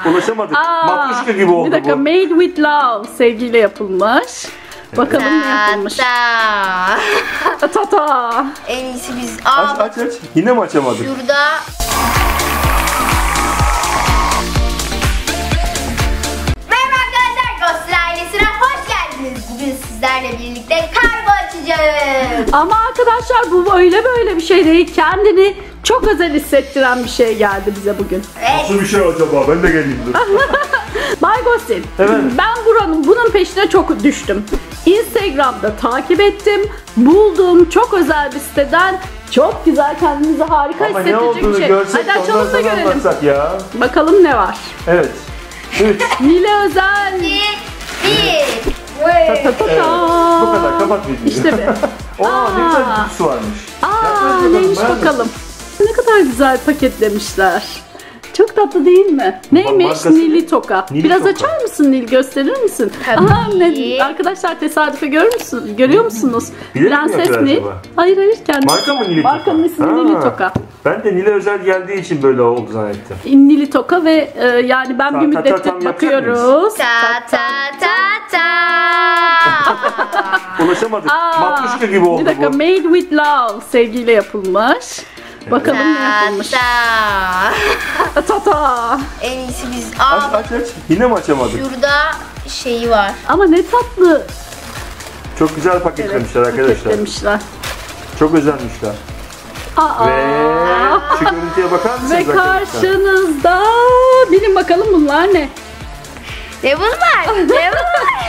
Ulaşamadık. Matruşka gibi oldu bu. Bir dakika, made with love, sevgiyle yapılmış. Bakalım ne yapılmış. Ta. En iyisi biz. Aç. Yine mi açamadık? Şurada. Merhaba arkadaşlar, Ghostil ailesine hoş geldiniz. Bugün sizlerle birlikte kargo açacağız. Ama arkadaşlar bu böyle bir şey değil. Kendini çok özel hissettiren bir şey geldi bize bugün. Evet. Nasıl bir şey acaba? Ben de geleyim dur. Bay Ghostil, Evet. ben bunun peşine çok düştüm. Instagram'da takip ettim, buldum çok özel bir siteden çok güzel, kendinizi harika Ama ne hissettirecek bir olduğunu şey. görsek Hadi açalım da görelim. anlatsak ya. Bakalım ne var. Evet. 3. Nil'e özel. 2, 1. Ta. Bu kadar, kapat videoyu. İşte be. Ne güzel bir kutusu varmış. Neymiş bakalım. Ne kadar güzel paketlemişler. Çok tatlı değil mi? Neymiş? markası Nili Toka. Nili Biraz Toka. açar mısın Nil? Gösterir misin? Tabii. Arkadaşlar tesadüfe görüyor musunuz? Bilerek mi Prenses yapıyor Nil. acaba? Hayır kendisi. Marka mı Nili Toka? Markanın ismi Nili Toka. Ben de Nil'e özel geldiği için böyle oldu zannettim. Nili Toka ve yani ben bir müddettir tam yapacak bakıyoruz. Ta. Ulaşamadık. Matruşka gibi oldu bir dakika, bu. made with love, sevgiyle yapılmış. Bakalım ne yapılmış. Ta. En iyisi biz. Aç. Yine mi açamadık? Şurada şeyi var. Ama ne tatlı. Çok güzel paketlemişler arkadaşlar. Paketlemişler. Çok özenmişler. Ve şu görüntüye bakar mısınız Ve arkadaşlar? karşınızda, bilin bakalım bunlar ne? Ne bunlar? Ne bunlar?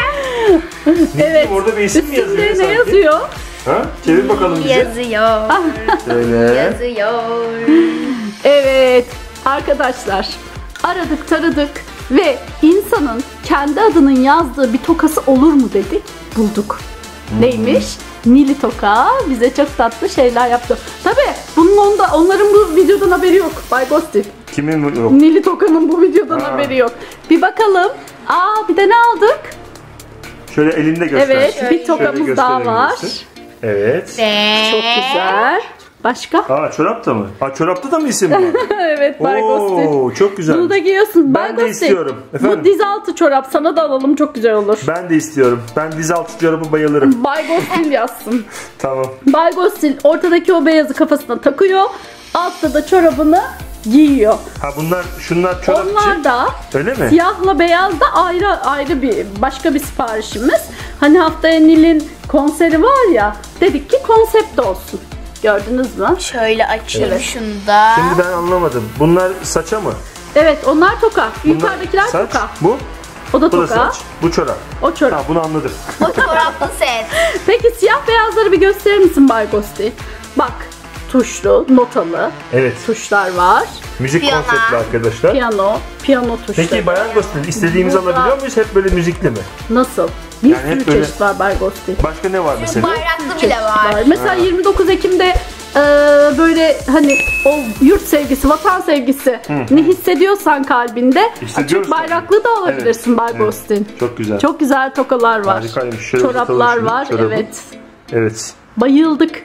Evet. Orada bir isim mi yazıyor Üstünde ne sanki? yazıyor? Ha? Çevir bakalım bize. Yazıyor. Şöyle. Yazıyor. Evet arkadaşlar, aradık taradık ve insanın kendi adının yazdığı bir tokası olur mu dedik, bulduk. Neymiş? Nili Toka bize çok tatlı şeyler yaptı. Tabii onların bu videodan haberi yok Bay Ghostil. Kimin yok? Nili Toka'nın bu videodan haberi yok. Bir bakalım. Bir de ne aldık? Şöyle elinde göster. Evet, Şöyle bir tokamız daha var. gösterebilirsin. Evet. Çok güzel. Başka? Çorapta mı? Çorapta da mı isim var? Evet Bay Ghostil. Oo, çok güzel. Bunu da giyiyorsun. Ben Bay de Ghostil, istiyorum. Efendim? bu diz altı çorap sana da alalım, çok güzel olur. Ben de istiyorum. Ben diz altı çorabı bayılırım. Bay Ghostil yazsın. Tamam. Bay Ghostil ortadaki o beyazı kafasına takıyor. Altta da çorabını giyiyor. Şunlar çorapçı. Onlar da Öyle mi? siyahla beyaz da ayrı bir başka bir siparişimiz. Hani haftaya Nil'in konseri var ya, dedik ki konsept olsun. Gördünüz mü? Şöyle açayım Evet. şunu da. Şimdi ben anlamadım. Bunlar saça mı? Evet, onlar toka. Bunlar Yukarıdakiler saç. toka. Bu? O da Bu da toka. saç. Bu çorap. O çorap. Bunu anladım. O çoraplı set. Peki siyah beyazları bir gösterir misin Bay Ghostil? Bak, tuşlu, notalı Evet. tuşlar var. Müzik Piyano. konseptli arkadaşlar. Piyano tuşları. Peki Bayan Ghostil istediğimizi Burada- alabiliyor muyuz? Hep böyle müzikli mi? Nasıl? Bir Yani hep sürü böyle- çeşit var Bay Ghostil. Başka ne var mesela? Bayraklı bile Çeşit var. Mesela 29 Ekim'de böyle hani o yurt sevgisi, vatan sevgisi ne hissediyorsan kalbinde, Hissediyoruz açık bayraklı da alabilirsin Evet, Bay evet. Ghostil. Çok güzel. Çok güzel tokalar var. Harikaymış. Şöyle Çoraplar uzatalım şunu, var. çorabı. Evet. Evet. Bayıldık.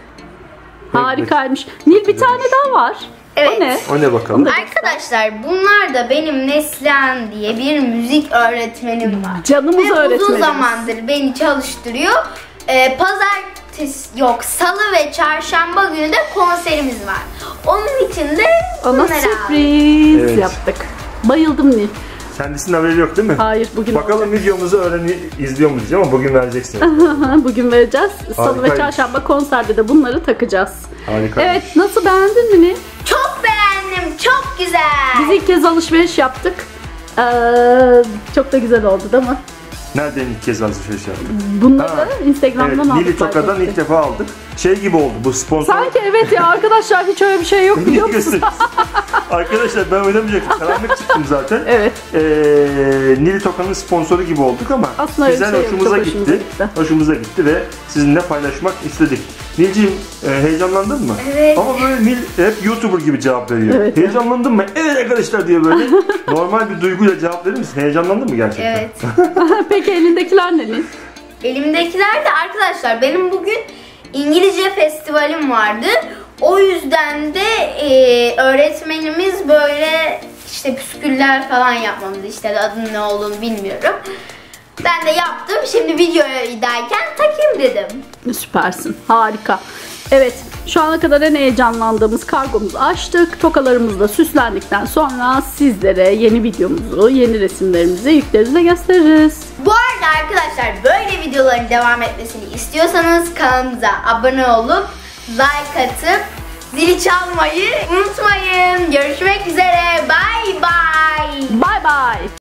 Harikaymış. Nil, bir tane daha var. Evet. O ne? O ne bakalım? Arkadaşlar bunlar da benim Neslihan diye bir müzik öğretmenim var. Canımız Ve uzun öğretmenimiz. zamandır beni çalıştırıyor. Salı ve çarşamba günü de konserimiz var. Onun için de Ona bunları aldım. sürpriz Evet. yaptık. Bayıldım Nil. Kendisinin haberi yok değil mi? Hayır, bugün Bakalım videomuzu izliyor mu diyeceğim ama bugün vereceksin. bugün vereceğiz. Salı ve Harikaymış. çarşamba konserde de bunları takacağız. Harikaymış. Evet, nasıl, beğendin mi Nil? Çok beğendim. Çok güzel. Biz ilk kez alışveriş yaptık. Çok da güzel oldu değil mi? Nereden ilk kez alışveriş yaptık? Bunları Instagram'dan Evet, aldık. Nili Toka'dan Bay ilk Ghostil. defa aldık. Şey gibi oldu bu sponsor. Sanki evet ya arkadaşlar, hiç öyle bir şey yok biliyor musun? Arkadaşlar ben oynamayacaktım. Karanlık çıktım zaten. Evet. Nili Toka'nın sponsoru gibi olduk ama Aslında öyle güzel, bir şey yok, hoşumuza çok gitti. hoşumuza gitti. Hoşumuza gitti ve sizinle paylaşmak istedik. Nilciğim heyecanlandın mı? Evet. Ama böyle Nil hep YouTuber gibi cevap veriyor. Evet. Heyecanlandın mı? Evet arkadaşlar diye böyle normal bir duyguyla cevap verir misin? Heyecanlandın mı gerçekten? Evet. Peki elindekiler ne Nil? Elimdekiler de arkadaşlar benim bugün İngilizce festivalim vardı. O yüzden de öğretmenimiz böyle işte püsküller falan yapmamız, işte adının ne olduğunu bilmiyorum. Ben de yaptım. Şimdi videodayken takayım dedim. Süpersin. Harika. Evet, şu ana kadar en heyecanlandığımız kargomuzu açtık. Tokalarımızla süslendikten sonra sizlere yeni videomuzu, yeni resimlerimizi yükleriz ve gösteririz. Bu arada arkadaşlar, böyle videoların devam etmesini istiyorsanız kanalımıza abone olup like atıp zili çalmayı unutmayın. Görüşmek üzere. Bye bye. Bye bye.